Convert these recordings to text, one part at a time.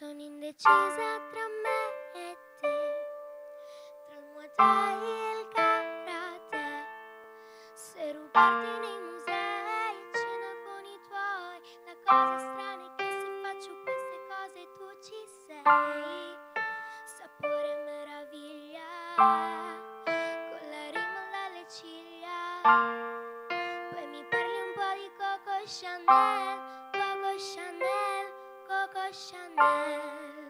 Sono indecisa tra me e te, tra il Muay Thai e il karate. Se rubarti nei musei e cena con i tuoi, la cosa strana è che se faccio queste cose tu ci sei. Sapore e meraviglia, con la rimola alle ciglia. Poi mi parli un po' di Coco Chanel, Coco Chanel, Coco Chanel.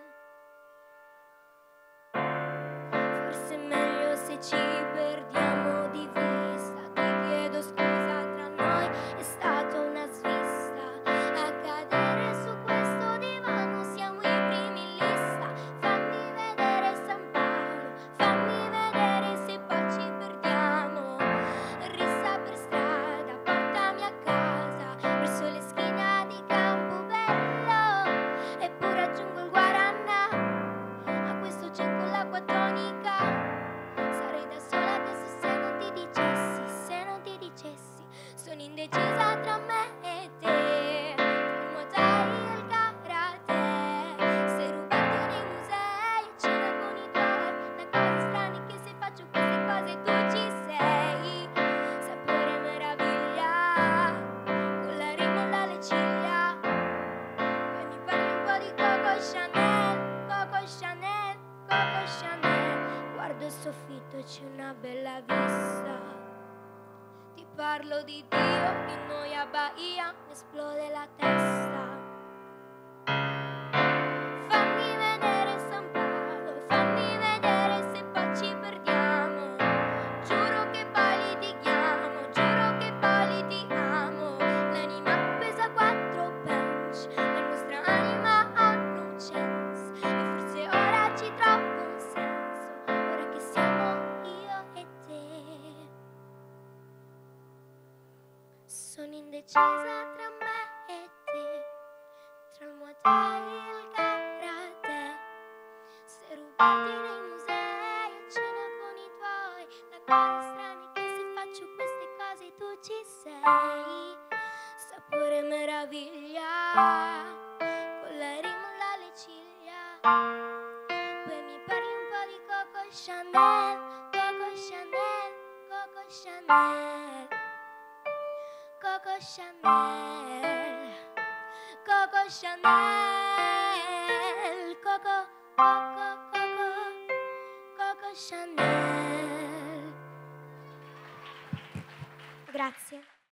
Forse è meglio se ci perdiamo di vista. Ti chiedo scusa, tra noi è stata una svista. A cadere su questo divano siamo i primi in lista. Fammi vedere San Paolo, fammi vedere se poi ci perdiamo. Rissa per strada, portami a casa, verso le schine di Campobello. Eppure aggiungo il guaranà a questo gin con l'acqua tonica. Sarei da sola adesso se non ti dicessi, se non ti dicessi. Sono indecisa tra me e te, tra il Muay Thai e il karate. Se rubarti nei musei e cena con i tuoi, la cosa strana è che se faccio queste cose tu ci sei. Sapore e meraviglia, con la rimola alle ciglia. Poi mi parli un po' di Coco Chanel, Coco Chanel, Coco Chanel. Guardo il soffitto e c'è una bella vista. Ti parlo di Dio, di noi a Bahia, mi esplode la testa. Fammi vedere San Paolo, fammi vedere se poi ci perdiamo. Giuro che poi litighiamo, giuro che poi litighiamo. L'anima pesa 4 bench, la nostra anima ha no chance. E forse ora ci trovo un senso, ora che siamo io e te. Sono indecisa tra me e te, tra il Muay Thai e il karate. Se rubarti nei musei e cena con i tuoi, la cosa strana è che se faccio queste cose tu ci sei. Sapore e meraviglia, con la rimola alle ciglia. Poi mi parli un po' di Coco Chanel, Coco Chanel, Coco Chanel, Coco Chanel, Coco Chanel, Coco, Coco, Coco, Coco Chanel. Grazie.